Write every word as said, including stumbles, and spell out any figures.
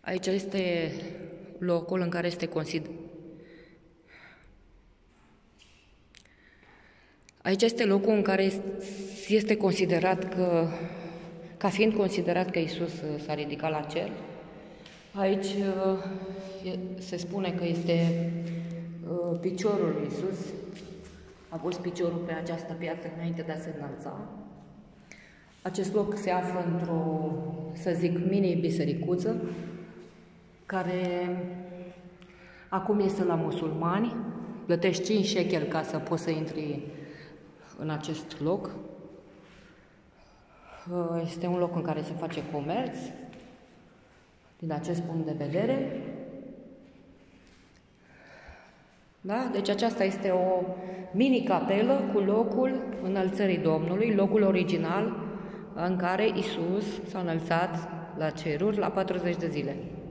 Aici este locul în care este considerat. Aici este locul în care este considerat că, ca fiind considerat că Iisus s-a ridicat la cer. Aici se spune că este piciorul lui Iisus. A pus piciorul pe această piatră înainte de a se înălța. Acest loc se află într-o, să zic, mini-bisericuță, care acum este la musulmani. Plătești cinci șecheli ca să poți să intri în acest loc. Este un loc în care se face comerț, din acest punct de vedere. Da? Deci aceasta este o mini-capelă cu locul înălțării Domnului, locul original în care Iisus s-a înălțat la ceruri la patruzeci de zile.